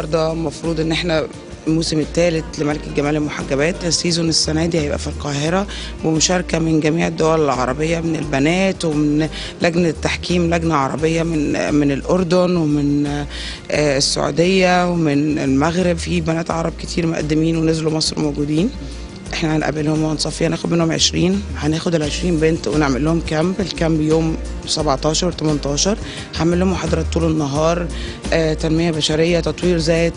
النهارده المفروض ان احنا الموسم الثالث لملكة جمال المحجبات. السيزون السنة دي هيبقى في القاهرة بمشاركة من جميع الدول العربية، من البنات ومن لجنة التحكيم، لجنة عربية من الأردن ومن السعودية ومن المغرب. في بنات عرب كتير مقدمين ونزلوا مصر موجودين. احنا هنقابلهم وهنصفي، هناخد منهم 20، هناخد ال20 بنت ونعمل لهم كامب. الكامب يوم 17 و18 هعمل لهم محاضرات طول النهار، تنمية بشرية، تطوير ذات،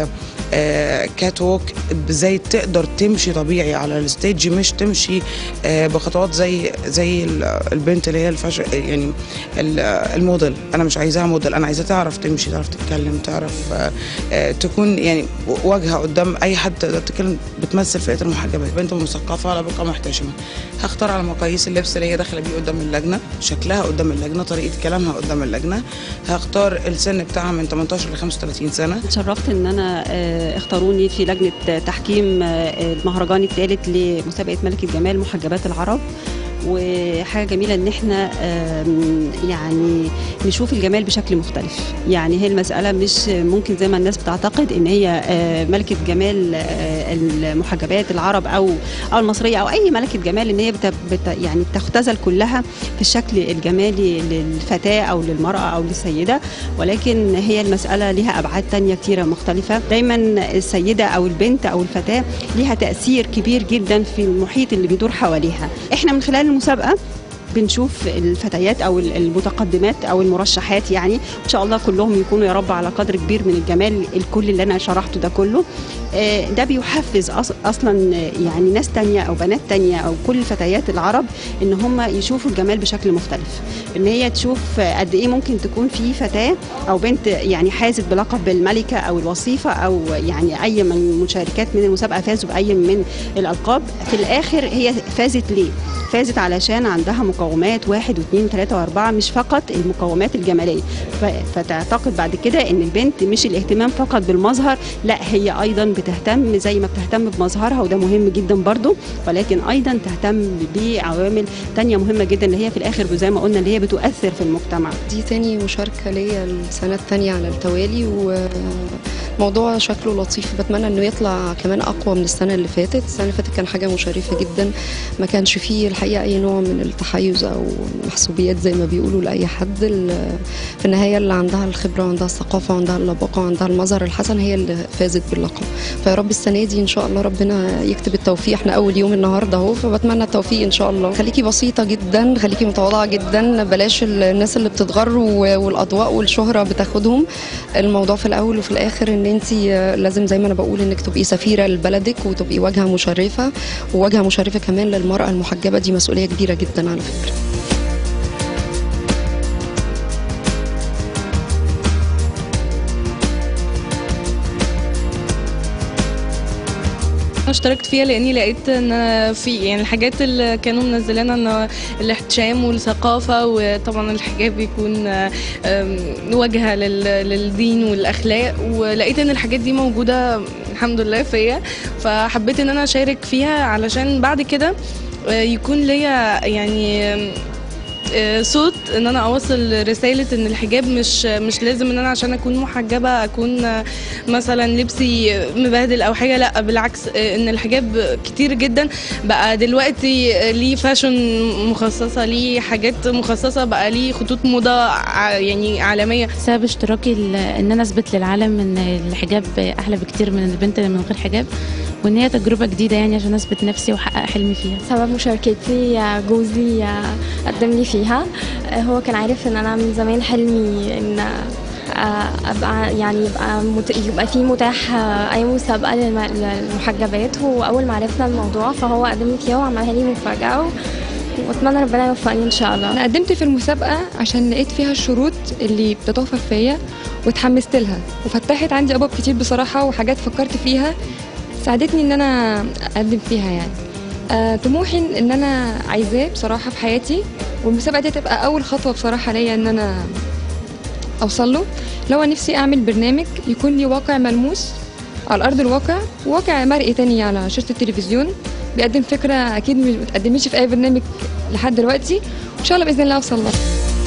كات ووك، ازاي تقدر تمشي طبيعي على الستيج، مش تمشي بخطوات زي البنت اللي هي يعني الموديل. انا مش عايزاها موديل، انا عايزاها تعرف تمشي، تعرف تتكلم، تعرف تكون يعني واجهه قدام اي حد تقدر تتكلم، بتمثل فئه المحجبات. بنت مثقفه على بقى محتشمه. هختار على مقاييس اللبس اللي هي داخله بيه قدام اللجنه، شكلها قدام اللجنه، طريقه كلامها قدام اللجنه. هختار السن بتاعها من 18 ل 35 سنه. اتشرفت ان انا اختاروني في لجنه تحكيم المهرجان الثالث لمسابقه ملكة جمال محجبات العرب. وحاجه جميله ان احنا يعني نشوف الجمال بشكل مختلف. يعني هي المساله مش ممكن زي ما الناس بتعتقد ان هي ملكه جمال المحجبات العرب او المصريه او اي ملكه جمال، ان هي يعني بتختزل كلها في الشكل الجمالي للفتاه او للمراه او للسيده، ولكن هي المساله لها ابعاد تانية كتيره مختلفه. دايما السيده او البنت او الفتاه لها تاثير كبير جدا في المحيط اللي بيدور حواليها. احنا من خلال المسابقة بنشوف الفتيات او المتقدمات او المرشحات، يعني ان شاء الله كلهم يكونوا يا رب على قدر كبير من الجمال الكل اللي انا شرحته ده كله. ده بيحفز اصلا يعني ناس تانية او بنات تانية او كل الفتيات العرب ان هم يشوفوا الجمال بشكل مختلف، ان هي تشوف قد ايه ممكن تكون في فتاة او بنت يعني حازت بلقب الملكة او الوصيفة او يعني اي من المشاركات من المسابقة فازوا باي من الالقاب. في الاخر هي فازت ليه؟ فازت علشان عندها مقومات 1 و2 و3 و4، مش فقط المقومات الجمالية. فتعتقد بعد كده ان البنت مش الاهتمام فقط بالمظهر، لا هي ايضا بتهتم زي ما بتهتم بمظهرها وده مهم جدا برضو، ولكن ايضا تهتم بعوامل تانية مهمة جدا اللي هي في الاخر زي ما قلنا اللي هي بتؤثر في المجتمع. دي تاني مشاركة ليا السنة التانية على التوالي، وموضوع شكله لطيف. بتمنى انه يطلع كمان اقوى من السنة اللي فاتت. السنة اللي فاتت كان حاجة مشرفة جدا، ما كانش فيه الحقيقة اي نوع من التحيز او محسوبيات زي ما بيقولوا لاي حد. في النهاية اللي عندها الخبرة وعندها الثقافة وعندها اللباقة وعندها المظهر الحسن هي اللي فازت باللقب. فيا رب السنة دي ان شاء الله ربنا يكتب التوفيق. احنا اول يوم النهارده اهو، فبتمنى التوفيق ان شاء الله. خليكي بسيطة جدا، خليكي متواضعة جدا، بلاش الناس اللي بتتغر والاضواء والشهرة بتاخدهم. الموضوع في الاول وفي الاخر ان انت لازم زي ما انا بقول انك تبقي سفيرة لبلدك وتبقي واجهة مشرفة، وواجهة مشرفة كمان للمرأة المحجبة. دي مسؤولية كبيرة جدا على فكرة. اشتركت فيها لاني لقيت ان في يعني الحاجات اللي كانوا منزلينها ان الاحتشام والثقافه، وطبعا الحجاب بيكون واجهه للدين والاخلاق، ولقيت ان الحاجات دي موجوده الحمد لله فيا، فحبيت ان انا اشارك فيها علشان بعد كده يكون ليا يعني صوت ان انا اوصل رساله ان الحجاب مش لازم ان انا عشان اكون محجبه اكون مثلا لبسي مبهدل او حاجه، لا بالعكس، ان الحجاب كتير جدا بقى دلوقتي ليه فاشن مخصصه، ليه حاجات مخصصه، بقى ليه خطوط موضه يعني عالميه. سبب اشتراكي ان انا اثبت للعالم ان الحجاب احلى بكتير من البنت اللي من غير حجاب، وان هي تجربه جديده يعني عشان اثبت نفسي واحقق حلمي فيها. سبب مشاركتي جوزي قدمني فيها. هو كان عارف ان انا من زمان حلمي ان ابقى يعني يبقى في متاح اي مسابقه للمحجبات، واول ما عرفنا الموضوع فهو قدمني فيها وعملها لي مفاجاه، واتمنى ربنا يوفقني ان شاء الله. انا قدمت في المسابقه عشان لقيت فيها الشروط اللي بتتوفر فيا واتحمست لها، وفتحت عندي ابواب كتير بصراحه، وحاجات فكرت فيها ساعدتني ان انا اقدم فيها. يعني طموحي ان انا عايزاه بصراحه في حياتي، والمسابقه دي تبقى اول خطوه بصراحه ليا ان انا اوصل له. لو نفسي اعمل برنامج يكون لي واقع ملموس على ارض الواقع، وواقع مرئي تاني على شاشه التلفزيون، بيقدم فكره اكيد ما اتقدمتش في اي برنامج لحد دلوقتي، وان شاء الله باذن الله اوصل لها.